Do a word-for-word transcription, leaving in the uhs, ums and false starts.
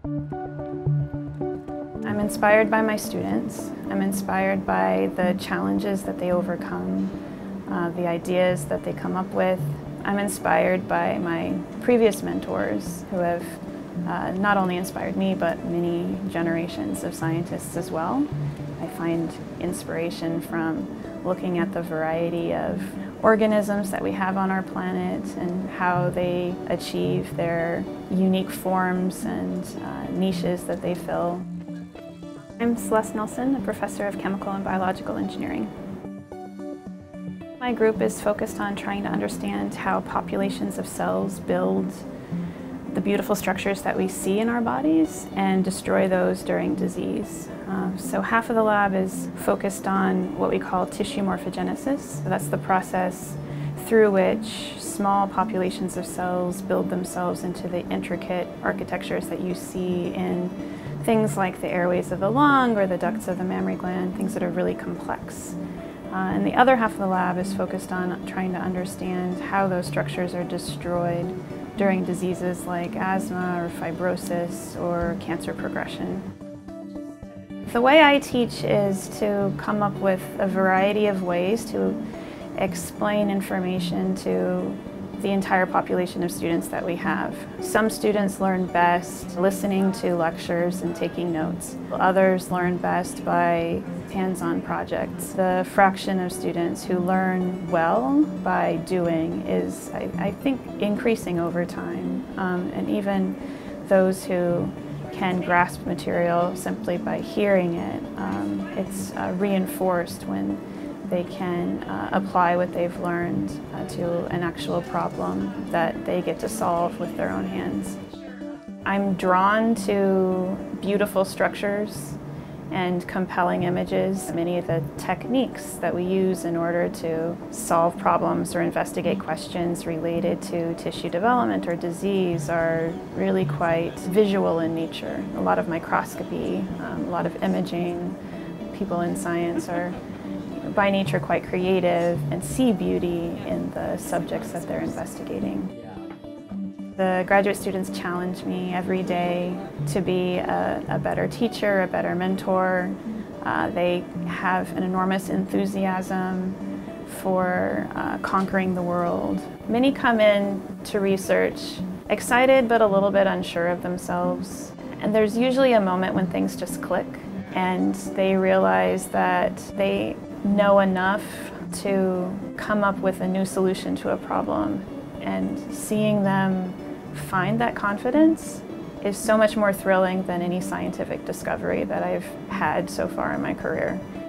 I'm inspired by my students. I'm inspired by the challenges that they overcome, uh, the ideas that they come up with. I'm inspired by my previous mentors who have uh, not only inspired me, but many generations of scientists as well. I find inspiration from looking at the variety of organisms that we have on our planet and how they achieve their unique forms and uh, niches that they fill. I'm Celeste Nelson, a professor of chemical and biological engineering. My group is focused on trying to understand how populations of cells build the beautiful structures that we see in our bodies and destroy those during disease. Um, so half of the lab is focused on what we call tissue morphogenesis. So that's the process through which small populations of cells build themselves into the intricate architectures that you see in things like the airways of the lung or the ducts of the mammary gland, things that are really complex. Uh, and the other half of the lab is focused on trying to understand how those structures are destroyed during diseases like asthma or fibrosis or cancer progression. The way I teach is to come up with a variety of ways to explain information to the entire population of students that we have. Some students learn best listening to lectures and taking notes. Others learn best by hands-on projects. The fraction of students who learn well by doing is, I, I think, increasing over time. Um, and even those who can grasp material simply by hearing it, um, it's uh, reinforced when they can uh, apply what they've learned uh, to an actual problem that they get to solve with their own hands. I'm drawn to beautiful structures and compelling images. Many of the techniques that we use in order to solve problems or investigate questions related to tissue development or disease are really quite visual in nature. A lot of microscopy, um, a lot of imaging. People in science are by nature quite creative and see beauty in the subjects that they're investigating. The graduate students challenge me every day to be a, a better teacher, a better mentor. Uh, they have an enormous enthusiasm for uh, conquering the world. Many come in to research excited but a little bit unsure of themselves. And there's usually a moment when things just click and they realize that they know enough to come up with a new solution to a problem. And seeing them find that confidence is so much more thrilling than any scientific discovery that I've had so far in my career.